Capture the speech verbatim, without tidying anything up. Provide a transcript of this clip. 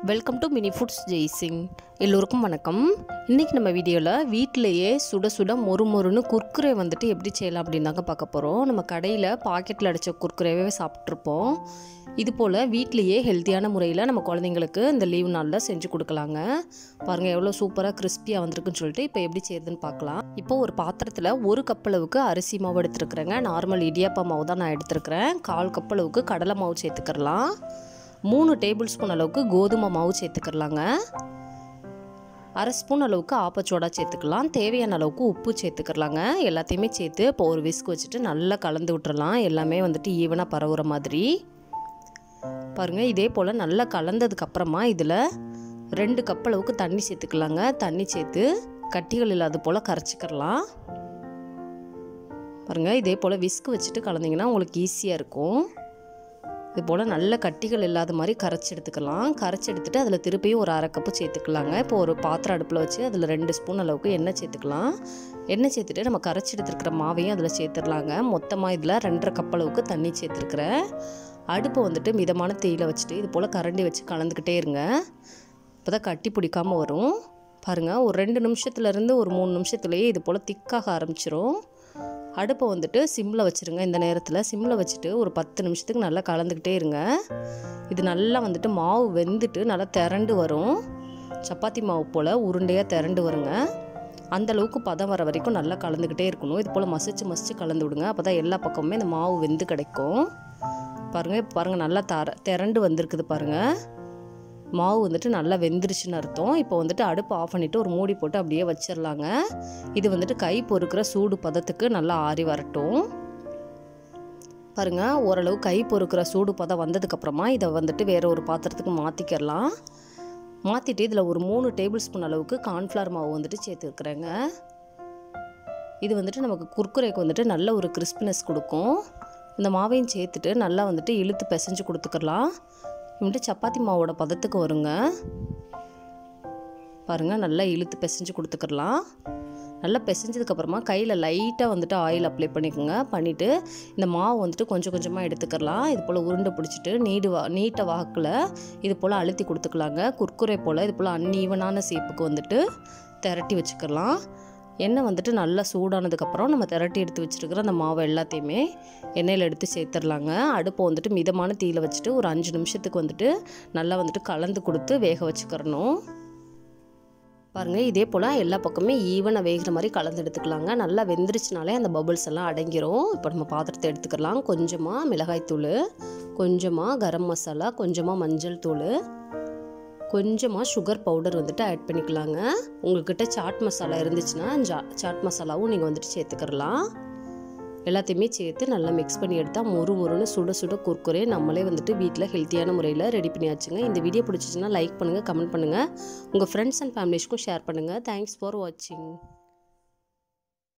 Welcome to mini foods Jaisingh. எல்லோருக்கும் வணக்கம். இன்றைக்கி நம்ம வீடியோவில் வீட்டிலையே சுட சுட மொறு மொறுன்னு குர்குரே வந்துட்டு எப்படி செய்யலாம் அப்படின்னு தாங்க பார்க்க போகிறோம். நம்ம கடையில் பாக்கெட்டில் அடித்த குர்குரேவே சாப்பிட்ருப்போம். இது போல் வீட்லேயே ஹெல்த்தியான முறையில் நம்ம குழந்தைங்களுக்கு இந்த லீவ் நாளில் செஞ்சு கொடுக்கலாங்க. பாருங்கள் எவ்வளோ சூப்பராக கிறிஸ்பியாக வந்திருக்குன்னு சொல்லிட்டு இப்போ எப்படி செய்யுதுன்னு பார்க்கலாம். இப்போ ஒரு பாத்திரத்தில் ஒரு கப் அளவுக்கு அரிசி மாவு எடுத்துருக்குறேங்க. நார்மல் இடியாப்பா மாவு தான் நான் எடுத்துருக்கிறேன். கால் கப் அளவுக்கு கடலை மாவு சேர்த்துக்கிறலாம். மூணு டேபிள் ஸ்பூன் அளவுக்கு கோதுமை மாவு சேர்த்துக்கிறலாங்க. அரை ஸ்பூன் அளவுக்கு ஆப்பச்சோடா சேர்த்துக்கலாம். தேவையான அளவுக்கு உப்பு சேர்த்துக்கிறலாங்க. எல்லாத்தையுமே சேர்த்து இப்போ ஒரு விஸ்க் வச்சுட்டு நல்லா கலந்து விட்டுறலாம். எல்லாமே வந்துட்டு ஈவனாக பரவுற மாதிரி பாருங்கள். இதே போல் நல்லா கலந்ததுக்கப்புறமா இதில் ரெண்டு கப் அளவுக்கு தண்ணி சேர்த்துக்கலாங்க. தண்ணி சேர்த்து கட்டிகள் இல்லாத போல் கரைச்சிக்கிறலாம். பாருங்கள் இதே போல் விஸ்க் வச்சுட்டு கலந்திங்கன்னா உங்களுக்கு ஈஸியாக இருக்கும். இது போல் நல்ல கட்டிகள் இல்லாத மாதிரி கரைச்சி எடுத்துக்கலாம். கரைச்சி எடுத்துகிட்டு அதில் திருப்பியும் ஒரு அரை கப்பு சேர்த்துக்கலாங்க. இப்போ ஒரு பாத்திரம் அடுப்பில் வச்சு அதில் ரெண்டு ஸ்பூன் அளவுக்கு எண்ணெய் சேர்த்துக்கலாம். எண்ணெய் சேர்த்துட்டு நம்ம கரைச்சி எடுத்துருக்கிற மாவையும் அதில் சேர்த்துடலாங்க. மொத்தமாக இதில் ரெண்டரை கப் அளவுக்கு தண்ணி சேர்த்துருக்குறேன். அடுப்பை வந்துட்டு மிதமான தீயில் வச்சுட்டு இது போல் கரண்டி வச்சு கலந்துக்கிட்டே இருங்க. இப்போ தான் கட்டி பிடிக்காமல் வரும். பாருங்கள் ஒரு ரெண்டு நிமிஷத்துலேருந்து ஒரு மூணு நிமிஷத்துலேயே இது போல் திக்காக ஆரம்பிச்சிரும். அடுப்பை வந்துட்டு சிம்மில் வச்சுருங்க. இந்த நேரத்தில் சிம்மில் வச்சுட்டு ஒரு பத்து நிமிஷத்துக்கு நல்லா கலந்துக்கிட்டே இருங்க. இது நல்லா வந்துட்டு மாவு வெந்துட்டு நல்லா திரண்டு வரும். சப்பாத்தி மாவு போல் உருண்டையாக திரண்டு வருங்க. அந்தளவுக்கு பதம் வர வரைக்கும் நல்லா கலந்துக்கிட்டே இருக்கணும். இது போல் மசிச்சு மசிச்சு கலந்து விடுங்க. அப்போ தான் எல்லா பக்கமுமே இந்த மாவு வெந்து கிடைக்கும். பாருங்கள் இப்போ பாருங்கள் நல்லா தர திரண்டு வந்திருக்குது பாருங்கள். மாவு வந்துட்டு நல்லா வெந்துருச்சுன்னு அர்த்தம். இப்போ வந்துட்டு அடுப்பு ஆஃப் பண்ணிவிட்டு ஒரு மூடி போட்டு அப்படியே வச்சிடலாங்க. இது வந்துட்டு கை பொறுக்கிற சூடு பதத்துக்கு நல்லா ஆறி வரட்டும். பாருங்கள் ஓரளவு கை பொறுக்கிற சூடு பதம் வந்ததுக்கப்புறமா இதை வந்துட்டு வேறு ஒரு பாத்திரத்துக்கு மாற்றிக்கிறலாம். மாற்றிட்டு இதில் ஒரு மூணு டேபிள் ஸ்பூன் அளவுக்கு கார்ன்ஃப்ளவர் மாவு வந்துட்டு சேர்த்துருக்குறேங்க. இது வந்துட்டு நமக்கு குர்குரேக்கு வந்துட்டு நல்ல ஒரு கிறிஸ்பினஸ் கொடுக்கும். இந்த மாவையும் சேர்த்துட்டு நல்லா வந்துட்டு இழுத்து பிசைஞ்சு கொடுத்துக்கலாம். வந்துட்டு சப்பாத்தி மாவோட பதத்துக்கு வருங்க. பாருங்கள் நல்லா இழுத்து பிசைஞ்சு கொடுத்துக்கலாம். நல்லா பிசைஞ்சதுக்கப்புறமா கையில் லைட்டாக வந்துட்டு ஆயில் அப்ளை பண்ணிக்கோங்க. பண்ணிவிட்டு இந்த மாவு வந்துட்டு கொஞ்சம் கொஞ்சமாக எடுத்துக்கலாம். இது போல் உருண்டை பிடிச்சிட்டு நீடு வா நீட்ட வாக்கில் இது போல் அழுத்தி கொடுத்துக்கலாங்க. குர்குரே போல் இது போல் அன்ஈவனான சேப்புக்கு வந்துட்டு திரட்டி வச்சுக்கலாம். எண்ணெய் வந்துட்டு நல்லா சூடானதுக்கப்புறம் நம்ம திரட்டி எடுத்து வச்சுருக்கிற அந்த மாவை எல்லாத்தையுமே எண்ணெயில் எடுத்து சேர்த்துடலாங்க. அடுப்பை வந்துட்டு மிதமான தீயில் வச்சுட்டு ஒரு அஞ்சு நிமிஷத்துக்கு வந்துட்டு நல்லா வந்துட்டு கலந்து கொடுத்து வேக வச்சுக்கிறணும். பாருங்கள் இதே போல் எல்லா பக்கமே ஈவனாக வேகிற மாதிரி கலந்து எடுத்துக்கலாங்க. நல்லா வெந்துருச்சுனாலே அந்த பபுள்ஸ் எல்லாம் அடங்கிரும். இப்போ நம்ம பாத்திரத்தை எடுத்துக்கலாம். கொஞ்சமாக மிளகாய்த்தூள், கொஞ்சமாக கரம் மசாலா, கொஞ்சமாக மஞ்சள் தூள், கொஞ்சமாக சுகர் பவுடர் வந்துட்டு ஆட் பண்ணிக்கலாங்க. உங்கள்கிட்ட சாட் மசாலா இருந்துச்சுன்னா ஜா சாட் மசாலாவும் நீங்கள் வந்துட்டு சேர்த்துக்கிறலாம். எல்லாத்தையுமே சேர்த்து நல்லா மிக்ஸ் பண்ணி எடுத்தால் மொறு மொறுன்னு சுட சுட குர்குரே நம்மளே வந்துட்டு வீட்டில் ஹெல்த்தியான முறையில் ரெடி பண்ணியாச்சுங்க. இந்த வீடியோ பிடிச்சிச்சுன்னா லைக் பண்ணுங்கள், கமெண்ட் பண்ணுங்கள், உங்கள் ஃப்ரெண்ட்ஸ் அண்ட் ஃபேமிலிஸ்க்கும் ஷேர் பண்ணுங்கள். தேங்க்ஸ் ஃபார் வாட்சிங்.